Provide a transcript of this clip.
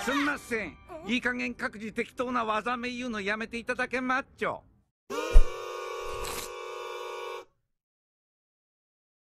すんません。いい加減各自適当な技名言うのやめていただけまっちょ。